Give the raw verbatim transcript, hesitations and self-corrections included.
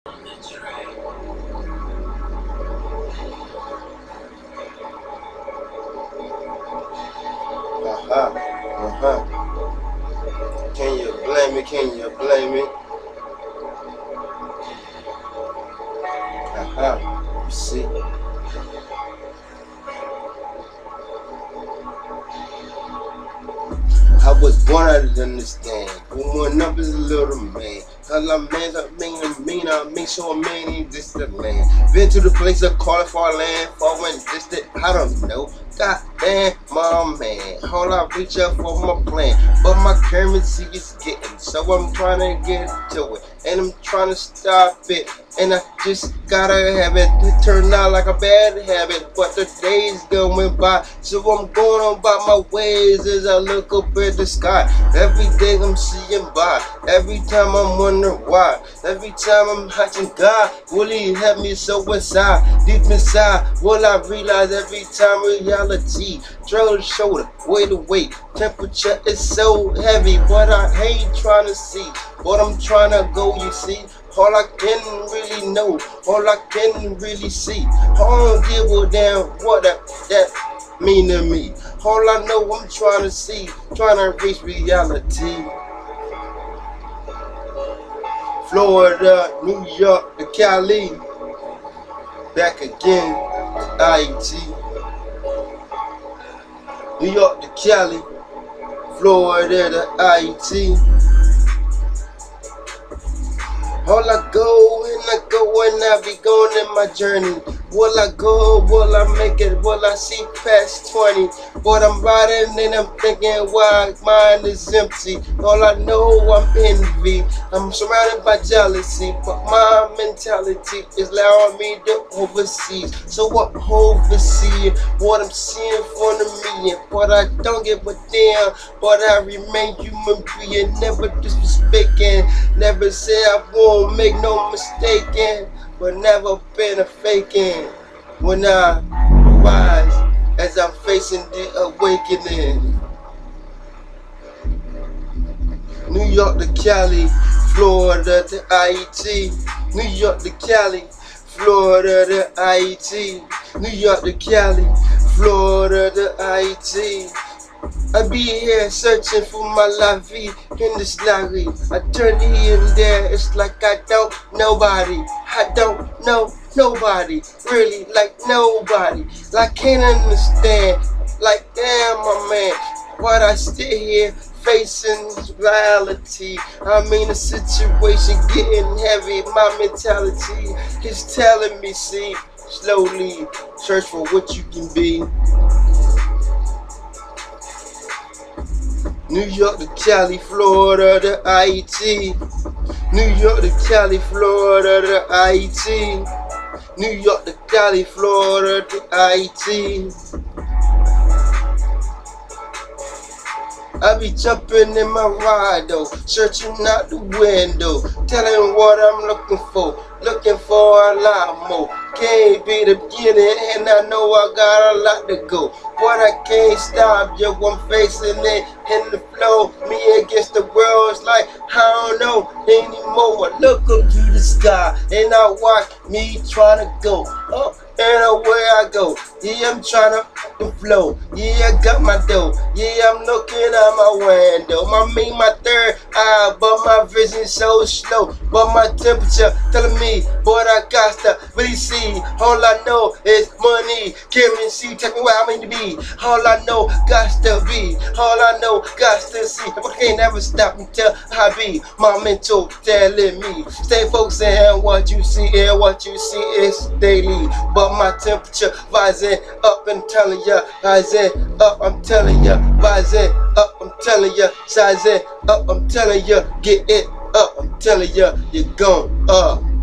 Uh-huh. Uh-huh. Can you blame me? Can you blame me? Uh-huh. You see? I was born out of understand. Going up is a little man. Cause I'm man, I mean, I mean, I mean, so a man ain't this the land. Been to the place of calling for land, far when distant, I don't know. God damn, my man. All I reach up for my plan. But my currency is getting, so I'm trying to get to it. And I'm trying to stop it. And I just gotta have it. It turned out like a bad habit, but the days going by, so I'm going on by my ways as I look up at the sky. Every day I'm seeing by, every time I'm wondering why. Every time I'm hunting God, will He help me so inside, deep inside? Will I realize every time reality, shoulder to shoulder, weight to weight, temperature is so heavy, but I ain't trying to see what I'm trying to go, you see. All I can really know, all I can really see. I don't give a damn what that, that mean to me. All I know I'm trying to see, trying to reach reality. Florida, New York, to Cali, back again, I T. New York to Cali, Florida to I T. All I go and I go and I be going in my journey. Will I go? Will I make it? Will I see past twenty? But I'm riding and I'm thinking why mine is empty. All I know I'm envy. I'm surrounded by jealousy, but my mentality is allowing me to oversee. So what oversee what I'm seeing for the million. But I don't give a damn. But I remain human being, never disrespecting. Never say I won't make no mistaking, but never been a faking. When I rise, as I'm facing the awakening. New York to Cali, Florida to I T. New York to Cali, Florida to I T. New York to Cali, Florida to I T. I be here searching for my la vie in this lorry. I turn here and there, it's like I don't nobody. I don't know nobody, really like nobody. Like I can't understand, like damn my man, why'd I sit here facing reality? I mean the situation getting heavy, my mentality is telling me, see, slowly search for what you can be. New York to Cali, Florida to I T. New York to Cali, Florida to I T. New York to Cali, Florida to I T. I be jumping in my ride though, searching out the window, telling what I'm looking for, looking for a lot more. Can't be the beginning and I know I got a lot to go, but I can't stop, yo, I'm facing it in the flow, me against the world, it's like, I don't know anymore. I look up to the sky and I watch me trying to go up and away I go. Yeah, I'm trying to flow. Yeah, I got my dough. Yeah, I'm looking out my window. I mean my third eye, but my vision so slow. But my temperature telling me, boy, I got to really see. All I know is money. Currency, tell me where I mean to be. All I know, got to be. All I know, got to see. I can't never stop until I be. My mental telling me, stay focused on what you see, and what you see is daily. But my temperature rising up and telling ya, rising up, I'm telling ya, rising up, I'm telling ya, rising up, I'm telling ya, get it up, I'm telling ya, you're going up.